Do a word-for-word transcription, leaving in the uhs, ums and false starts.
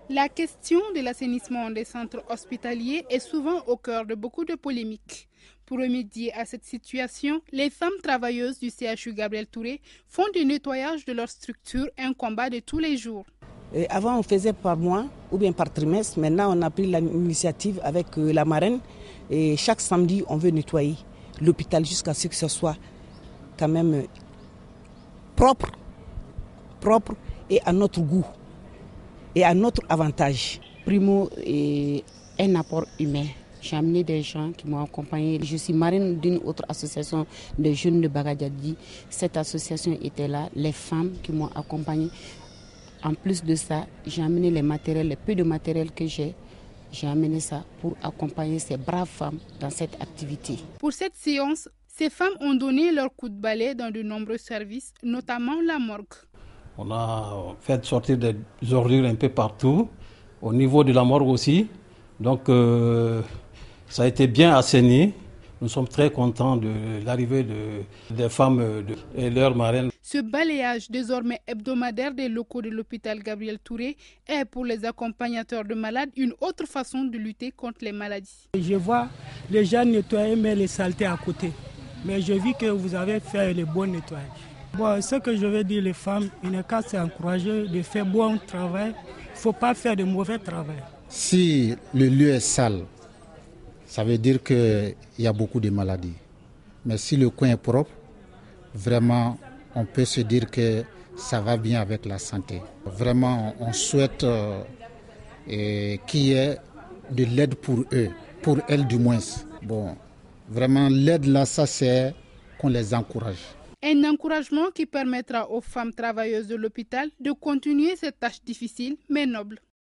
La question de l'assainissement des centres hospitaliers est souvent au cœur de beaucoup de polémiques. Pour remédier à cette situation, les femmes travailleuses du C H U Gabriel Touré font du nettoyage de leur structure un combat de tous les jours. Et avant, on faisait par mois ou bien par trimestre. Maintenant, on a pris l'initiative avec la marraine. Et chaque samedi, on veut nettoyer l'hôpital jusqu'à ce que ce soit quand même propre, propre et à notre goût et à notre avantage. Primo est un apport humain. J'ai amené des gens qui m'ont accompagné. Je suis marraine d'une autre association de jeunes de Bagadjadi. Cette association était là, les femmes qui m'ont accompagnée. En plus de ça, j'ai amené les matériels, le peu de matériel que j'ai. J'ai amené ça pour accompagner ces braves femmes dans cette activité. Pour cette séance, ces femmes ont donné leur coup de balai dans de nombreux services, notamment la morgue. On a fait sortir des ordures un peu partout, au niveau de la morgue aussi. Donc euh, ça a été bien assaini. Nous sommes très contents de l'arrivée de, des femmes de, et leurs marraines. Ce balayage désormais hebdomadaire des locaux de l'hôpital Gabriel Touré est pour les accompagnateurs de malades une autre façon de lutter contre les maladies. Je vois les gens nettoyer mais les saletés à côté. Mais je vis que vous avez fait le bon nettoyage. Bon, ce que je veux dire, les femmes, il n'est qu'à s'encourager de faire bon travail. Il ne faut pas faire de mauvais travail. Si le lieu est sale, ça veut dire qu'il y a beaucoup de maladies. Mais si le coin est propre, vraiment, on peut se dire que ça va bien avec la santé. Vraiment, on souhaite euh, qu'il y ait de l'aide pour eux, pour elles du moins. Bon, vraiment, l'aide là, ça c'est qu'on les encourage. Un encouragement qui permettra aux femmes travailleuses de l'hôpital de continuer cette tâche difficile mais noble.